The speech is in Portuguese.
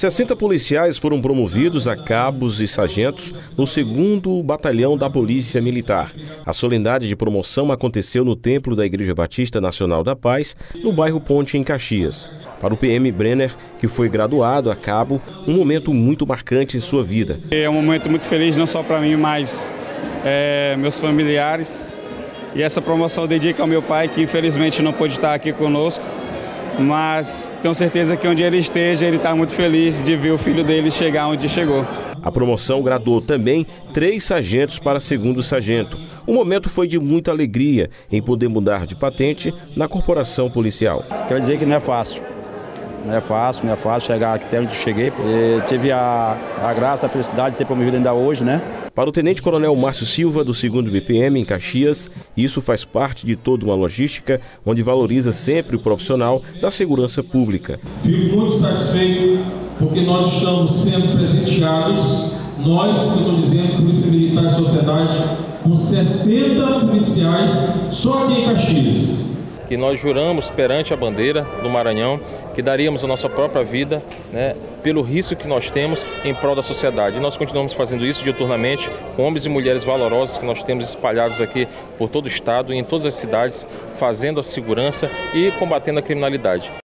60 policiais foram promovidos a cabos e sargentos no 2º Batalhão da Polícia Militar. A solenidade de promoção aconteceu no Templo da Igreja Batista Nacional da Paz, no bairro Ponte, em Caxias. Para o PM Brenner, que foi graduado a cabo, um momento muito marcante em sua vida. É um momento muito feliz, não só para mim, mas meus familiares. E essa promoção dedica ao meu pai, que infelizmente não pôde estar aqui conosco. Mas tenho certeza que onde ele esteja, ele está muito feliz de ver o filho dele chegar onde chegou. A promoção graduou também 3 sargentos para 2º sargento. O momento foi de muita alegria em poder mudar de patente na corporação policial. Quero dizer que não é fácil. Não é fácil chegar aqui até onde eu cheguei. Eu tive a graça, a felicidade de ser promovido ainda hoje, né? Para o Tenente-Coronel Márcio Silva, do 2º BPM, em Caxias, isso faz parte de toda uma logística onde valoriza sempre o profissional da segurança pública. Fico muito satisfeito porque nós estamos sendo presenteados, nós, eu estou dizendo, Polícia Militar e Sociedade, com 60 policiais só aqui em Caxias. Que nós juramos perante a bandeira do Maranhão que daríamos a nossa própria vida, né, pelo risco que nós temos em prol da sociedade. E nós continuamos fazendo isso diuturnamente com homens e mulheres valorosos que nós temos espalhados aqui por todo o estado e em todas as cidades, fazendo a segurança e combatendo a criminalidade.